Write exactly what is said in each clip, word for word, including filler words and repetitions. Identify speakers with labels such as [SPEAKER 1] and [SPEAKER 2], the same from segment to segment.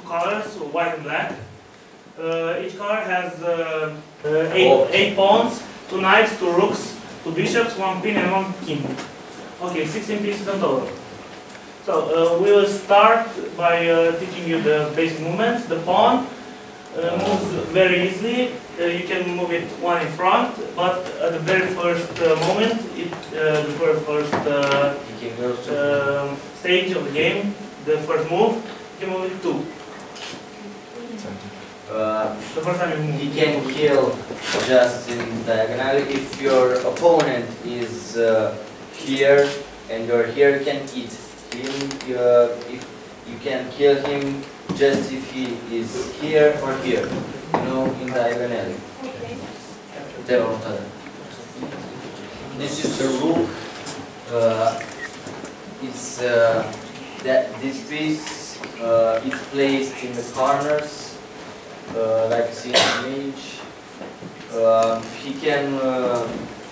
[SPEAKER 1] colors, white and black. Uh, each color has uh, uh, eight, eight pawns, two knights, two rooks, two bishops, one queen and one king. Okay, sixteen pieces in total. So uh, we will start by uh, teaching you the basic movements. The pawn uh, moves very easily. Uh, you can move it one in front, but at the very first uh, moment, it, uh, the very first uh, uh, stage of the game, the first move, you can move it two.
[SPEAKER 2] Uh,
[SPEAKER 1] the first time you move.
[SPEAKER 2] He can kill just in diagonally. If your opponent is uh, here and you're here, you can eat him. Uh, if you can kill him just if he is here or here, you know, in diagonally. This is the rook. Uh, it's uh, that this piece uh, is placed in the corners. Uh, like see in the image, uh, he can. Uh,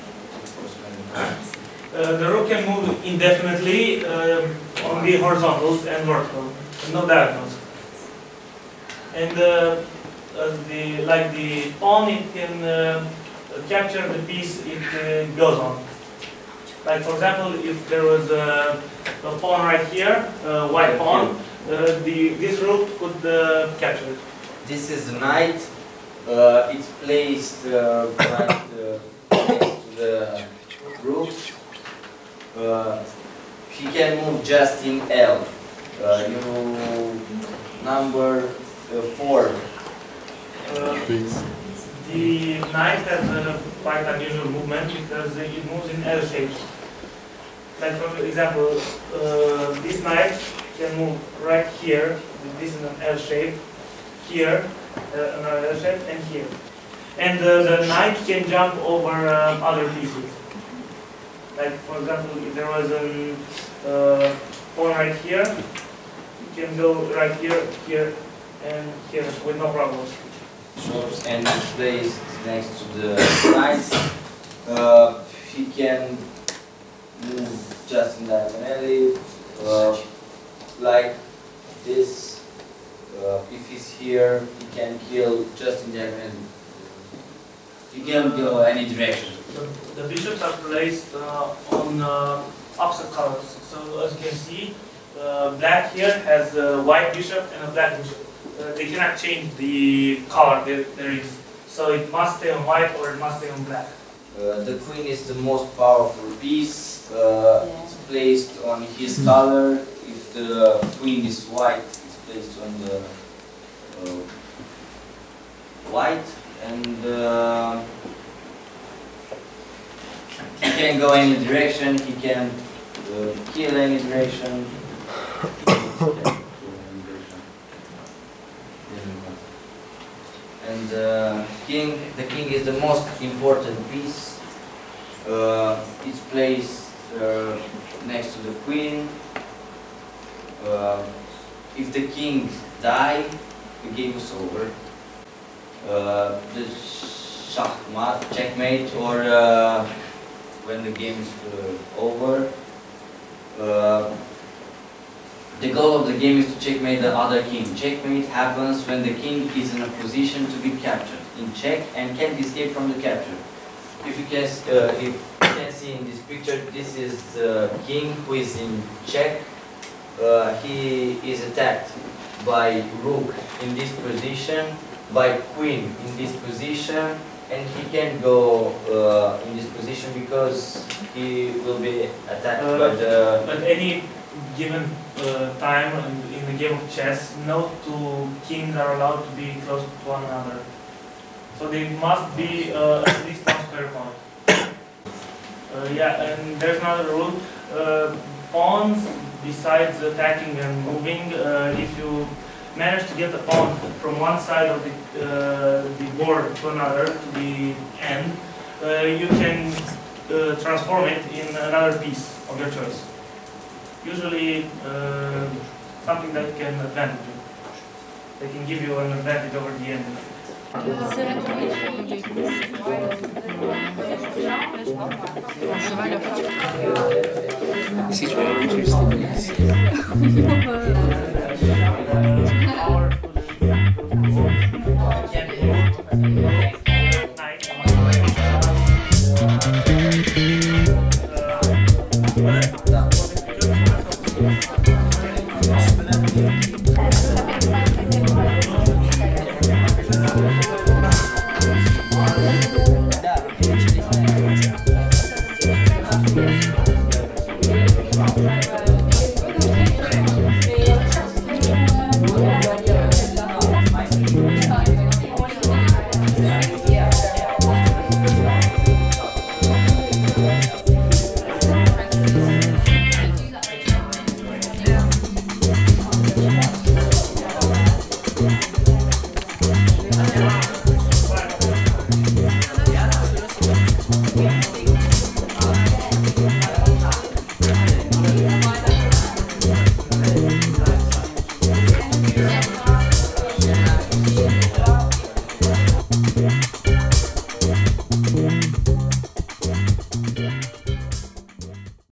[SPEAKER 1] uh, the rook can move indefinitely uh, on the horizontals and vertical, no diagonals. And uh, as the like the pawn, it can uh, capture the piece it uh, goes on. Like for example, if there was a, a pawn right here, a white pawn, uh, the this rook could uh, capture it.
[SPEAKER 2] This is the knight. Uh, it's placed uh, right uh, next to the rook. Uh, he can move just in L. Uh, you number uh, four.
[SPEAKER 1] Uh, the knight has a quite unusual movement because it moves in L shapes. Like for example, uh, this knight can move right here. This is an L shape. Here, uh, another L shape, and here. And uh, the knight can jump over uh, other pieces. Like for example, if there was a uh, pawn right here, you can go right here, here, and here with no problems.
[SPEAKER 2] And it's placed next to the knight. Uh, he can move just in diagonally, uh, like this. Uh, if he's here, he can kill just in diagonally. He can go any direction.
[SPEAKER 1] The, the bishops are placed uh, on uh, opposite colors. So as you can see, uh, black here has a white bishop and a black bishop. Uh, they cannot change the color there, there is. So it must stay on white or it must stay on black.
[SPEAKER 2] Uh, the queen is the most powerful piece. Uh, yeah. It's placed on his color. If the queen is white, placed on the uh, white, and uh, he can go any direction, he can uh, kill any direction. And uh, king, the king is the most important piece. Uh, it's placed uh, next to the queen. Uh, If the king die, the game is over. Uh, the shachmat, checkmate, or uh, when the game is uh, over. Uh, the goal of the game is to checkmate the other king. Checkmate happens when the king is in a position to be captured in check and can't escape from the capture. If you can, uh, if you can see in this picture, this is the king who is in check. Uh, he is attacked by rook in this position, by queen in this position, and he can't go uh, in this position because he will be attacked uh, by the...
[SPEAKER 1] At any given uh, time in the game of chess, no two kings are allowed to be close to one another. So they must be uh, at least one square point. Uh, yeah, and there's another rule. Uh, pawns, besides attacking and moving, uh, if you manage to get the pawn from one side of the, uh, the board to another, to the end, uh, you can uh, transform it in another piece of your choice. Usually uh, something that can advantage you. They can give you an advantage over the end.
[SPEAKER 3] This is very interesting. Да,